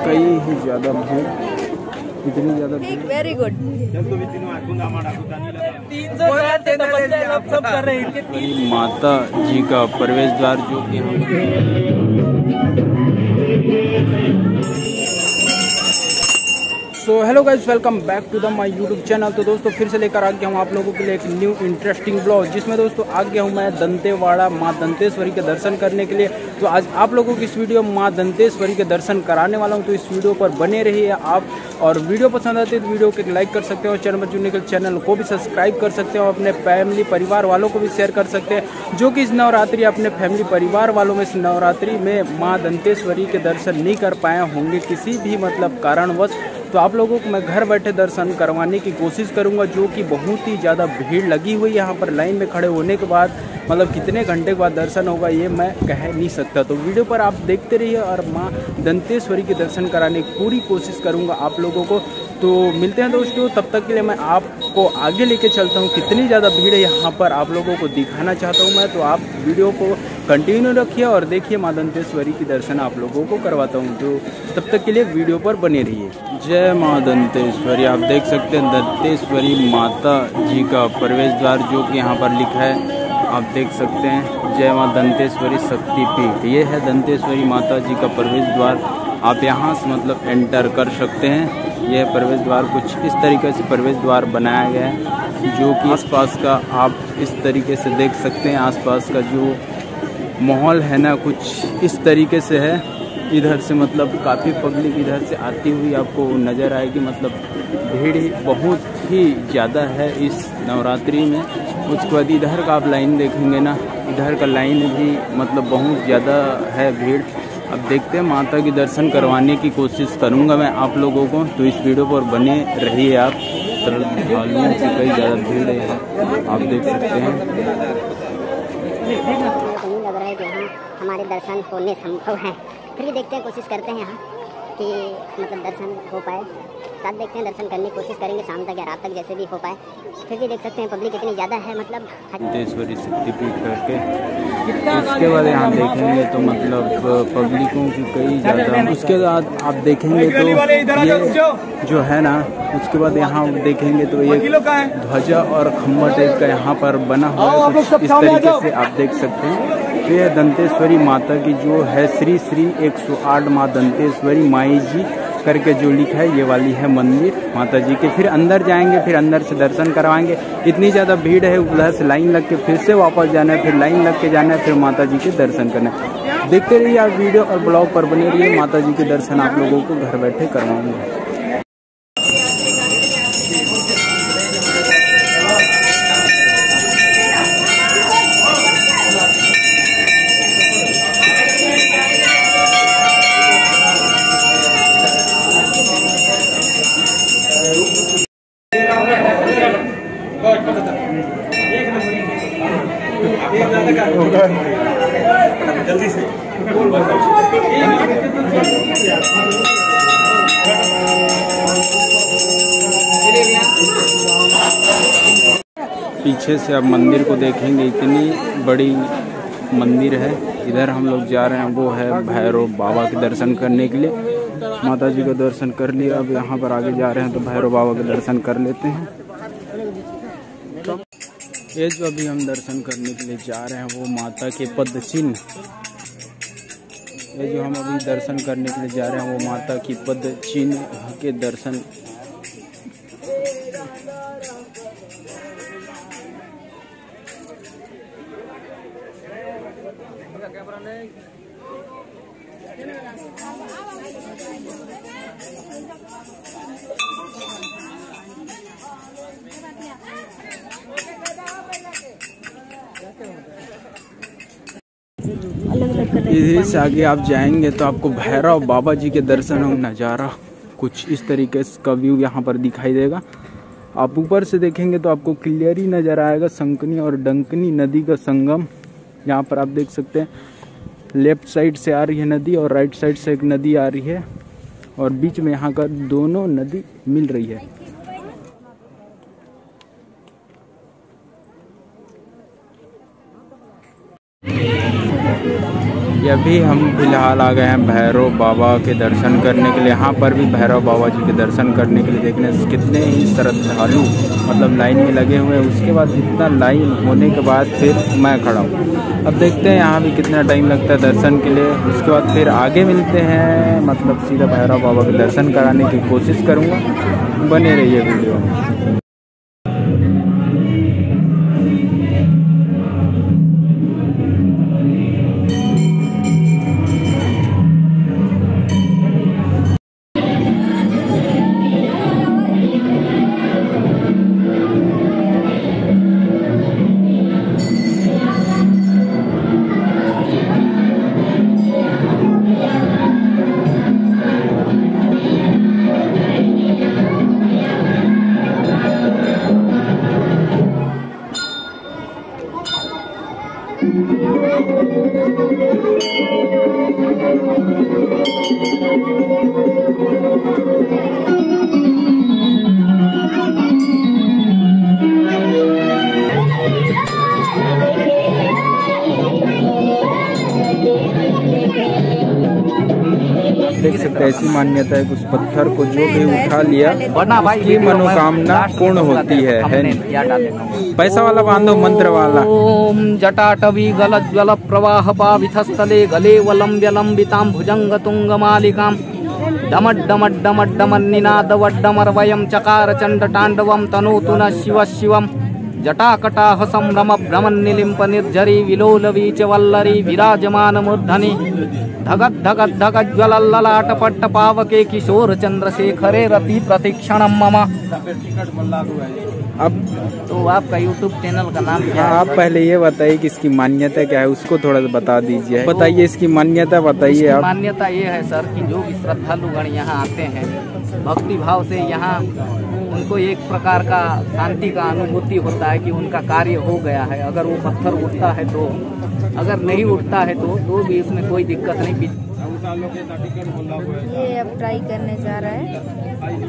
कई ही ज़्यादा भीड़, इतनी ज़्यादा भीड़। Very good. माता जी का प्रवेश द्वार जो कि so hello guys, welcome back to the my YouTube channel. तो दोस्तों फिर से लेकर आ गया हूँ आप लोगों के लिए एक न्यू इंटरेस्टिंग ब्लॉग, जिसमें दोस्तों आ गया हूँ मैं दंतेवाड़ा माँ दंतेश्वरी के दर्शन करने के लिए। तो आज आप लोगों की इस वीडियो में माँ दंतेश्वरी के दर्शन कराने वाला हूँ, तो इस वीडियो पर बने रहिए आप। और वीडियो पसंद आती है तो वीडियो को लाइक कर सकते हो, चैनल पर जुड़ने के चैनल को भी सब्सक्राइब कर सकते हो, अपने फैमिली परिवार वालों को भी शेयर कर सकते हैं जो कि इस नवरात्रि अपने फैमिली परिवार वालों में इस नवरात्रि में माँ दंतेश्वरी के दर्शन नहीं कर पाए होंगे किसी भी कारणवश। तो आप लोगों को मैं घर बैठे दर्शन करवाने की कोशिश करूंगा, जो कि बहुत ही ज़्यादा भीड़ लगी हुई है यहाँ पर। लाइन में खड़े होने के बाद कितने घंटे के बाद दर्शन होगा ये मैं कह नहीं सकता। तो वीडियो पर आप देखते रहिए और माँ दंतेश्वरी के दर्शन कराने की पूरी कोशिश करूँगा आप लोगों को। तो मिलते हैं दोस्तों, तब तक के लिए मैं आपको आगे लेके चलता हूँ। कितनी ज़्यादा भीड़ है यहाँ पर आप लोगों को दिखाना चाहता हूँ मैं। तो आप वीडियो को कंटिन्यू रखिए और देखिए माँ दंतेश्वरी की दर्शन आप लोगों को करवाता हूँ। तो तब तक के लिए वीडियो पर बने रहिए। जय माँ दंतेश्वरी। आप देख सकते हैं दंतेश्वरी माता जी का प्रवेश द्वार जो कि यहाँ पर लिखा है, आप देख सकते हैं जय माँ दंतेश्वरी शक्तिपीठ। ये है दंतेश्वरी माता जी का प्रवेश द्वार। आप यहाँ से एंटर कर सकते हैं। यह प्रवेश द्वार कुछ इस तरीके से प्रवेश द्वार बनाया गया है, जो कि आसपास का आप इस तरीके से देख सकते हैं। आसपास का जो माहौल है ना, कुछ इस तरीके से है। इधर से काफ़ी पब्लिक इधर से आती हुई आपको नज़र आएगी। भीड़ बहुत ही ज़्यादा है इस नवरात्रि में। उसके बाद इधर का आप लाइन देखेंगे ना, इधर का लाइन भी बहुत ज़्यादा है भीड़। अब देखते हैं, माता की दर्शन करवाने की कोशिश करूंगा मैं आप लोगों को। तो इस वीडियो पर बने रहिए आप। श्रद्धालुओं की कई ज़्यादा भीड़ है यहाँ, आप देख सकते हैं। नहीं लग रहा है कि यहाँ हमारे दर्शन होने संभव है, फिर भी देखते हैं, कोशिश करते हैं यहाँ कि दर्शन हो पाए। साथ देखते हैं, दर्शन करने की कोशिश करेंगे शाम तक या रात तक, जैसे भी हो पाए। फिर भी देख सकते हैं पब्लिक इतनी ज़्यादा है। दंतेश्वरी शक्तिपीठ करके उसके बाद यहाँ देखेंगे तो पब्लिकों की कई ज़्यादा। उसके बाद आप देखेंगे तो ये जो है ना, उसके बाद यहाँ देखेंगे तो ये ध्वजा और खम्बा टाइप का यहाँ पर बना हुआ है कुछ इस तरीके से, आप देख सकते हैं। तो ये दंतेश्वरी माता की जो है श्री 108 माँ दंतेश्वरी माई जी करके जो लिखा है, ये वाली है मंदिर माता जी के। फिर अंदर जाएंगे, फिर अंदर से दर्शन करवाएंगे। इतनी ज़्यादा भीड़ है, उधर से लाइन लग के फिर से वापस जाना है, फिर लाइन लग के जाना है, फिर माता जी के दर्शन करना है। देखते रहिए आप वीडियो और ब्लॉग पर बने रहिए। माता जी के दर्शन आप लोगों को घर बैठे करवाऊंगा। जल्दी से पीछे से आप मंदिर को देखेंगे, इतनी बड़ी मंदिर है। इधर हम लोग जा रहे हैं, वो है भैरव बाबा के दर्शन करने के लिए। माता जी का दर्शन कर लिया, अब यहाँ पर आगे जा रहे हैं तो भैरव बाबा के दर्शन कर लेते हैं। ये जो अभी हम दर्शन करने के लिए जा रहे हैं वो माता के पद चिन्ह। ये जो हम अभी दर्शन करने के लिए जा रहे हैं वो माता की पद चिन्ह के दर्शन। इधर से आगे आप जाएंगे तो आपको भैरव बाबा जी के दर्शन और नज़ारा कुछ इस तरीके का व्यू यहाँ पर दिखाई देगा। आप ऊपर से देखेंगे तो आपको क्लियर ही नज़र आएगा संकनी और डंकनी नदी का संगम। यहाँ पर आप देख सकते हैं, लेफ्ट साइड से आ रही है नदी और राइट साइड से एक नदी आ रही है, और बीच में यहाँ का दोनों नदी मिल रही है। अभी हम फिलहाल आ गए हैं भैरव बाबा के दर्शन करने के लिए। यहाँ पर भी भैरव बाबा जी के दर्शन करने के लिए देखने कितने ही श्रद्धालु मतलब लाइन में लगे हुए हैं। उसके बाद इतना लाइन होने के बाद फिर मैं खड़ा हूँ। अब देखते हैं यहाँ भी कितना टाइम लगता है दर्शन के लिए। उसके बाद फिर आगे मिलते हैं, मतलब सीधा भैरव बाबा के दर्शन कराने की कोशिश करूँगा। बने रहिए वीडियो में। देख सकते हैं ऐसी मान्यता है कि उस पत्थर को जो भी उठा लिया उसकी मनोकामना पूर्ण होती है। पैसा वाला बांधो मंत्र वाला। ओम जटाटवी गलज्वल प्रवाह पाविथस्थले गले वलंब्यलंबितां भुजंग तुंग मालिकां डमड्डमड्डमड्डमन्निनाद वड्डमर वयं चकार चंड तांडवं तनोतु न शिव शिवं जटाकटाह संभ्रम भ्रमन्निलिम्प निर्झरी विलोलवीच वल्लरी विराजमान मूर्धनि धगत धगत धगत ज्वलल्ललाट पट्ट पावके किशोर चंद्रशेखरे रति प्रतिक्षणम मम। अब तो आपका यूट्यूब चैनल का नाम क्या है? आप पहले ये बताइए कि इसकी मान्यता क्या है, उसको थोड़ा सा बता दीजिए। बताइए इसकी मान्यता बताइए आप। मान्यता ये है सर कि जो भी श्रद्धालुगण यहाँ आते हैं भक्ति भाव से, यहाँ उनको एक प्रकार का शांति का अनुभूति होता है कि उनका कार्य हो गया है। अगर वो पत्थर उठता है तो, अगर नहीं उठता है तो भी इसमें कोई दिक्कत नहीं। ये अब ट्राई करने जा रहा है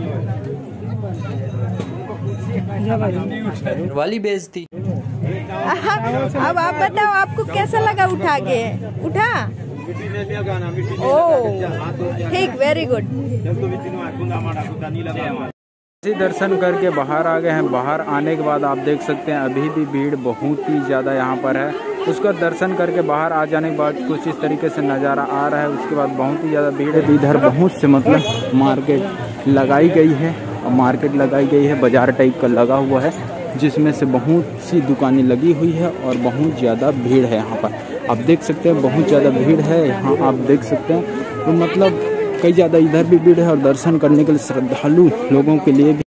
वाली बेइज्जती। अब आप बताओ आपको कैसा लगा उठा के? उठा? ओह ठीक, वेरी गुड। दर्शन करके बाहर आ गए हैं। बाहर आने के बाद आप देख सकते हैं अभी भी भीड़ बहुत ही ज़्यादा यहाँ पर है। उसका दर्शन करके बाहर आ जाने के बाद कुछ इस तरीके से नज़ारा आ रहा है। उसके बाद बहुत ही ज़्यादा भीड़ है। इधर बहुत से मतलब मार्केट लगाई गई है, मार्केट लगाई गई है, बाजार टाइप का लगा हुआ है, जिसमें से बहुत सी दुकानें लगी हुई है और बहुत ज़्यादा भीड़ है यहाँ पर। आप देख सकते हैं बहुत ज़्यादा भीड़ है यहाँ, आप देख सकते हैं। तो मतलब कई ज़्यादा इधर भी भीड़ है और दर्शन करने के लिए श्रद्धालु लोगों के लिए भी